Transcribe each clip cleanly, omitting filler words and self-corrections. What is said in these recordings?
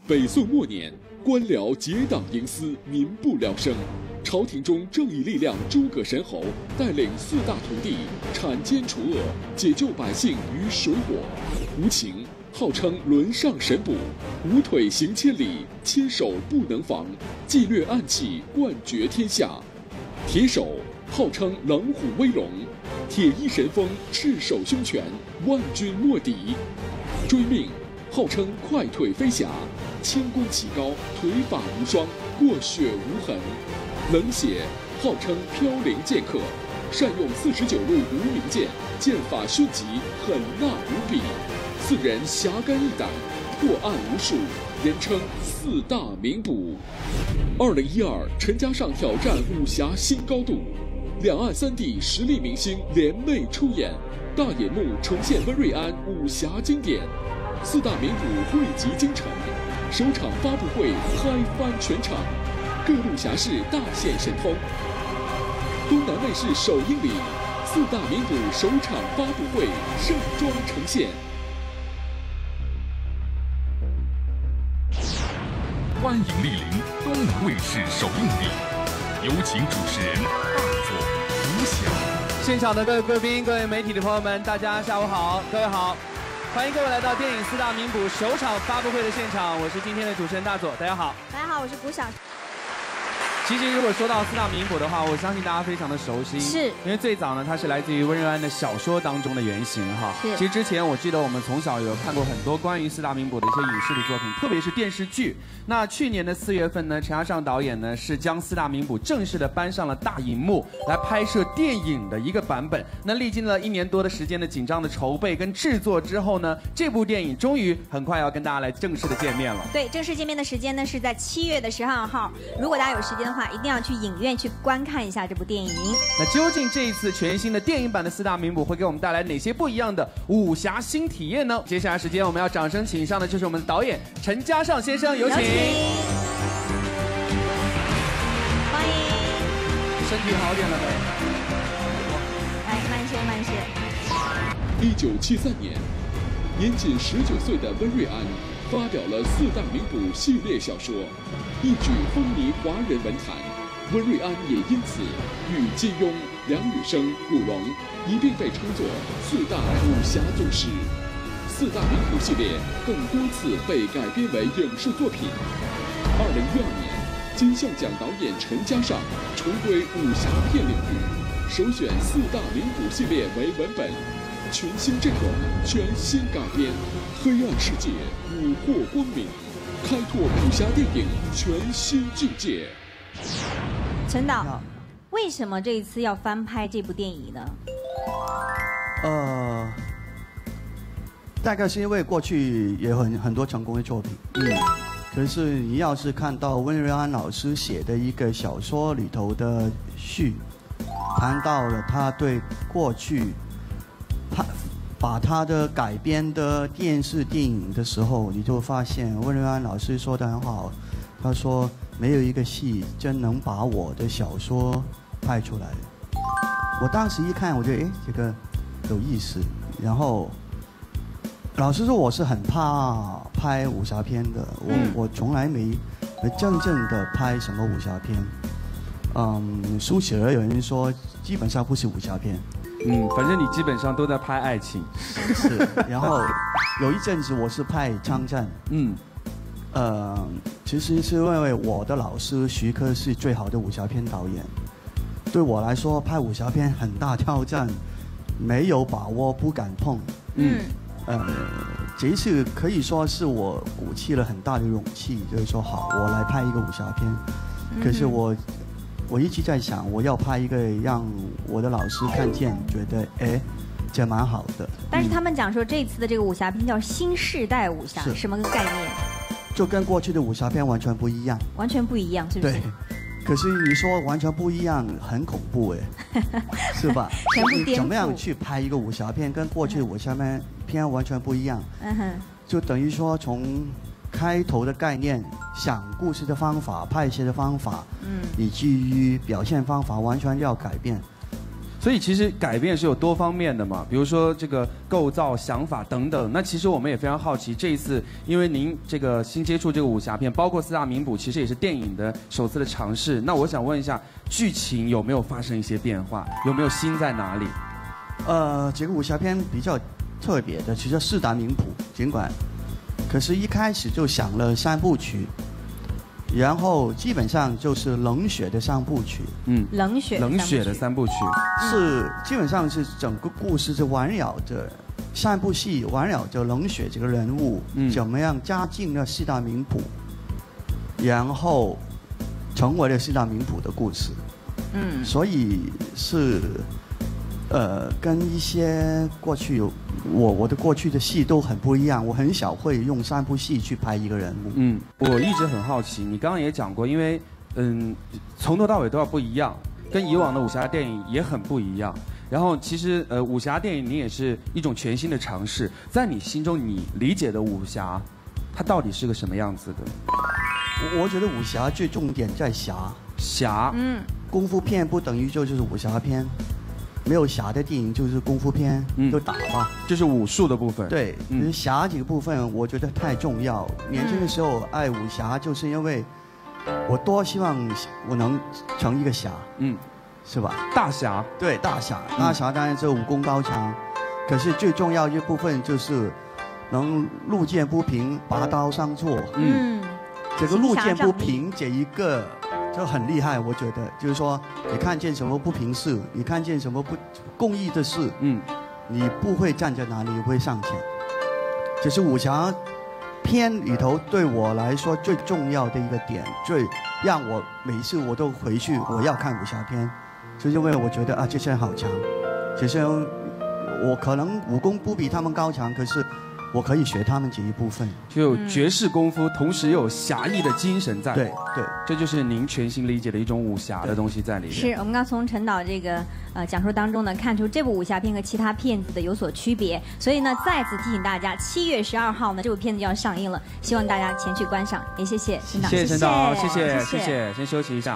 北宋末年，官僚结党营私，民不聊生。朝廷中正义力量诸葛神侯带领4大徒弟铲奸除恶，解救百姓于水火。无情号称轮上神捕，五腿行千里，千手不能防。计略暗器，冠绝天下。铁手号称冷虎威龙，铁衣神锋，赤手凶拳，万军莫敌。追命号称快腿飞侠，轻功奇高，腿法无双，过血无痕。冷血号称飘零剑客，善用49路无名剑，剑法迅疾，狠辣无比。4人侠肝义胆，破案无数，人称4大名捕。2012，陈嘉上挑战武侠新高度，两岸3地实力明星联袂出演，大银幕重现温瑞安武侠经典。4大名捕汇集京城，首场发布会嗨翻全场，各路侠士大显神通。东南卫视首映礼，4大名捕首场发布会盛装呈现。 欢迎莅临东南卫视首映礼，有请主持人大佐吴晓。 现场的各位贵宾、各位媒体的朋友们，大家下午好，各位好，欢迎各位来到电影4大名捕首场发布会的现场，我是今天的主持人大佐，大家好。 大家好，我是古晓。 其实如果说到4大名捕的话，我相信大家非常的熟悉， 是因为最早呢，它是来自于温瑞安的小说当中的原型哈。 是。 其实之前我记得我们从小有看过很多关于4大名捕的一些影视的作品，特别是电视剧。那去年的4月份呢，陈嘉上导演呢是将4大名捕正式的搬上了大荧幕来拍摄电影的一个版本。那历经了1年多的时间的紧张的筹备跟制作之后呢，这部电影终于很快要跟大家来正式的见面了。 对，正式见面的时间呢是在7月12号。如果大家有时间的话，一定要去影院去观看一下这部电影。 那究竟这一次全新的电影版的4大名捕会给我们带来哪些不一样的武侠新体验呢？接下来时间我们要掌声请上的就是我们的导演陈嘉上先生，有请。欢迎。 身体好点了没？ 来，慢些，慢些。 1973年，年仅19岁的温瑞安发表了4大名捕系列小说，一举风靡华人文坛。温瑞安也因此与金庸、梁羽生、古龙一并被称作4大武侠宗师。4大名捕系列更多次被改编为影视作品。2012年，金像奖导演陈嘉上重归武侠片领域，首选4大名捕系列为文本，全新阵容，全新改编，黑暗世界捕获光明，开拓武侠电影全新境界。 陈导，为什么这一次要翻拍这部电影呢？ 大概是因为过去也有很多成功的作品，可是你要是看到温瑞安老师写的一个小说里头的序，谈到了他对过去把他的改编的电视电影的时候，你就发现温瑞安老师说得很好，他说没有一个戏真能把我的小说拍出来。我当时一看，我觉得这个有意思。然后老实说，我是很怕拍武侠片的，我从来没真正的拍什么武侠片。苏乞儿有人说基本上不是武侠片。 反正你基本上都在拍爱情。 是，然后有一阵子我是拍枪战。其实是因为我的老师徐克是最好的武侠片导演，对我来说拍武侠片很大挑战，没有把握不敢碰。这一次可以说是我鼓起了很大的勇气，就是说好，我来拍一个武侠片。可是我一直在想，我要拍一个让我的老师看见，觉得这蛮好的。 但是他们讲说这次的这个武侠片叫新世代武侠，什么个概念？ 就跟过去的武侠片完全不一样。完全不一样， 是不是？ 对。可是你说完全不一样，很恐怖是吧？ 全部颠覆。 怎么样去拍一个武侠片，跟过去的武侠片完全不一样？就等于说从开头的概念、想故事的方法、拍摄的方法，以至于表现方法完全要改变。 所以其实改变是有多方面的嘛，比如说这个构造、想法等等。那其实我们也非常好奇，这一次因为您这个新接触这个武侠片，包括四大名捕，其实也是电影的首次的尝试。那我想问一下，剧情有没有发生一些变化？有没有新在哪里？ 这个武侠片比较特别的，其实四大名捕，尽管，可是一开始就想了3部曲。然后基本上就是冷血的3部曲， 冷血的3部曲， 是基本上是整个故事是围绕着3部戏，围绕着冷血这个人物，怎么样加进了四大名捕，然后成为了四大名捕的故事，所以是跟一些过去我的过去的戏都很不一样，我很少会用3部戏去拍一个人物。 我一直很好奇，你刚刚也讲过，因为从头到尾都要不一样，跟以往的武侠电影也很不一样。然后其实武侠电影你也是一种全新的尝试，在你心中你理解的武侠，它到底是个什么样子的？ 我觉得武侠最重点在侠，功夫片不等于就是武侠片。没有侠的电影就是功夫片，就打吧， 就是武术的部分。 对，就是侠这个部分，我觉得太重要。年轻的时候爱武侠，就是因为我多希望我能成一个侠，是吧？ 大侠。 对，大侠当然是武功高强，可是最重要一部分就是能路见不平拔刀相助。这个路见不平这一个。就很厉害，我觉得，就是说，你看见什么不平事，你看见什么不公义的事，你不会站在哪里，你会上前。这是武侠片里头对我来说最重要的一个点，最让我每次我都回去我要看武侠片，就是因为我觉得啊，这些人好强，这些人我可能武功不比他们高强，可是我可以学他们这一部分， 就有绝世功夫，同时又有侠义的精神在。 对， 这就是您全新理解的一种武侠的东西在里面。 是我们刚从陈导这个讲述当中呢，看出这部武侠片和其他片子的有所区别。所以呢，再次提醒大家，7月12号呢，这部片子就要上映了，希望大家前去观赏。也谢谢陈导， 谢谢陈导，谢谢，先休息一下。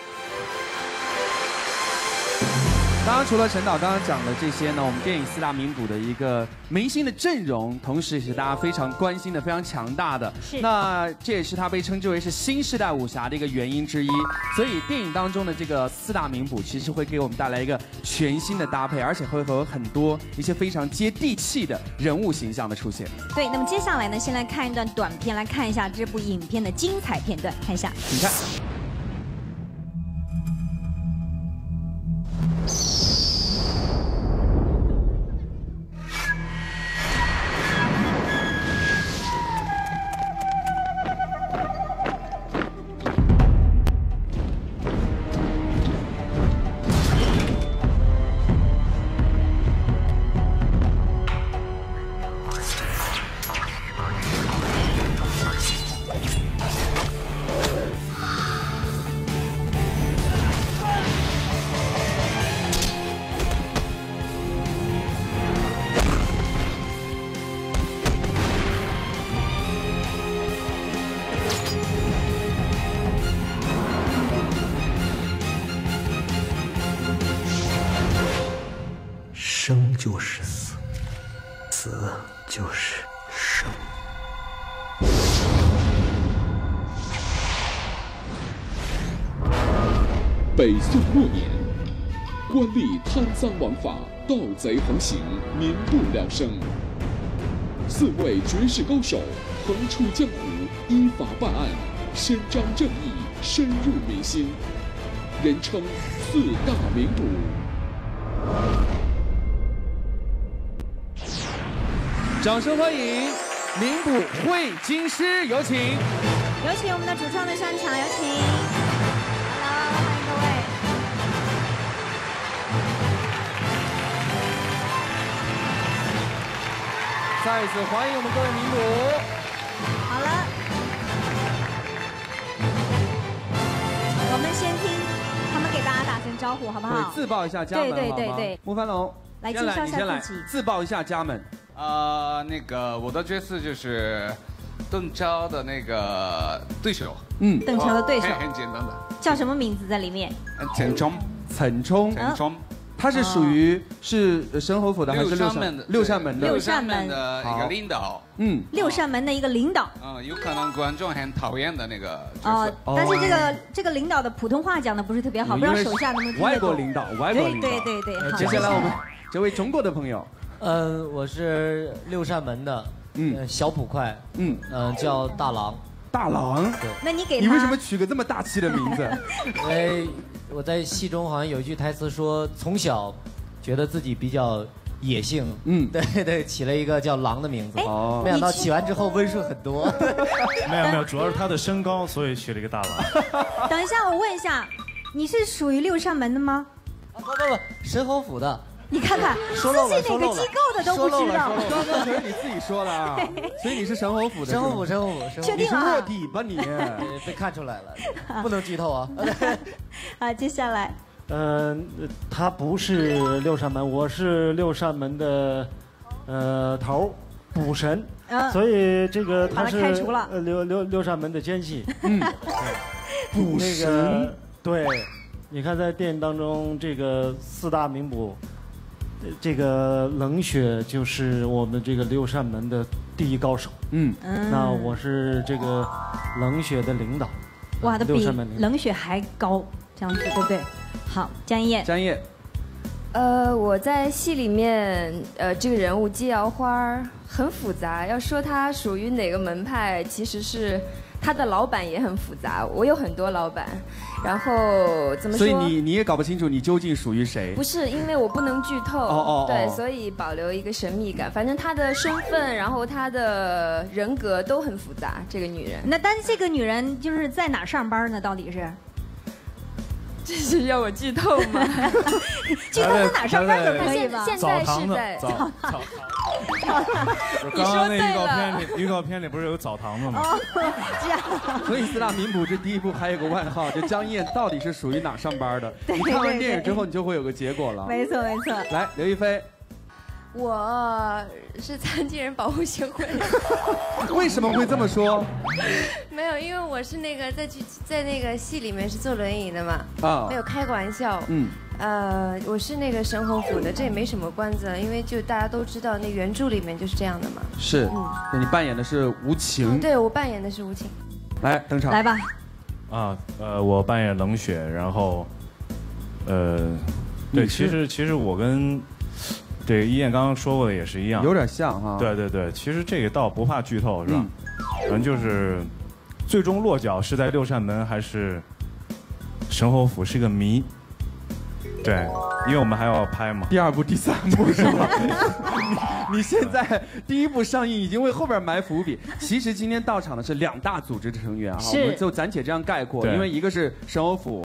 当然，除了陈导刚刚讲的这些呢，我们电影四大名捕的一个明星的阵容，同时也是大家非常关心的、非常强大的。 是。 那这也是他被称之为是新时代武侠的一个原因之一。所以电影当中的这个四大名捕，其实会给我们带来一个全新的搭配，而且会有很多一些非常接地气的人物形象的出现。 对，那么接下来呢，先来看一段短片，来看一下这部影片的精彩片段，看一下。 请看。 生就是死，死就是生。 北宋末年，官吏贪赃枉法，盗贼横行，民不聊生。4位绝世高手横出江湖，依法办案，伸张正义，深入民心，人称4大名捕。 掌声欢迎名捕会京师，有请。 有请我们的主创的上场，有请。Hello， 欢迎各位。 再一次欢迎我们各位名捕。 好了，我们先听他们给大家打声招呼，好不好？ 对，自报一下家门， 对。 穆凡龙， 来介绍一下自己， 自报一下家门。 那个我的角色就是邓超的那个对手。 邓超的对手， 很简单的。 叫什么名字在里面？ 陈冲。 他是属于是神侯府的还是六扇门的？ 六扇门的一个领导。 六扇门的一个领导。 有可能观众很讨厌的那个角色。 但是这个领导的普通话讲的不是特别好，不知道手下能不能听得懂。 外国领导。 对。 接下来我们这位中国的朋友， 我是六扇门的，小捕快，叫大郎。 大郎， 对。 那你给他， 你为什么取个这么大气的名字？ 我在戏中好像有一句台词说，从小觉得自己比较野性，对，起了一个叫狼的名字。没想到起完之后温顺很多。 没有，主要是他的身高，所以取了一个大郎。 等一下，我问一下，你是属于六扇门的吗？ 不，神侯府的。 你看看，私信哪个机构的都不知道。 刚刚可是你自己说的啊，所以你是神侯府的。 神侯府。 确定啊？ 你是卧底吧你？ 被看出来了，不能剧透啊。 好，接下来。 他不是六扇门，我是六扇门的头捕神，所以这个他是六扇门的奸细。 捕神。 对，你看在电影当中，这个四大名捕。这个冷血就是我们这个六扇门的第一高手。那我是这个冷血的领导。 哇，他比冷血还高，这样子对不对？好，江一燕。 我在戏里面，这个人物季瑶花很复杂。要说他属于哪个门派，其实是他的老板也很复杂。我有很多老板。然后怎么说？ 所以你也搞不清楚你究竟属于谁？ 不是，因为我不能剧透。对，所以保留一个神秘感。反正她的身份，然后她的人格都很复杂。这个女人。 那但是这个女人就是在哪上班呢？到底是？ 这是要我剧透吗？ 剧透在哪上班可可以吧？ 现在是在澡堂。 刚刚那预告片里不是有澡堂子吗？ 这样。 所以四大名捕这第一部还有个外号，就江一燕到底是属于哪上班的？你看完电影之后，你就会有个结果了。 没错。 来，刘亦菲。 我是残疾人保护协会。 为什么会这么说？ 没有，因为我是那个在那个戏里面是坐轮椅的嘛。没有开个玩笑。我是那个神侯府的，这也没什么关子，因为就大家都知道，那原著里面就是这样的嘛。 是。那你扮演的是无情。 对，我扮演的是无情。 来登场。 来吧。 我扮演冷血，然后，对，其实我跟。这个一燕刚刚说过的也是一样， 有点像哈。 对，其实这个倒不怕剧透是吧？反正就是最终落脚是在六扇门还是神侯府是个谜。对，因为我们还要拍嘛。 第二部、第三部是吧？你现在第一部上映已经为后边埋伏笔。其实今天到场的是2大组织成员啊，我们就暂且这样概括，因为一个是神侯府。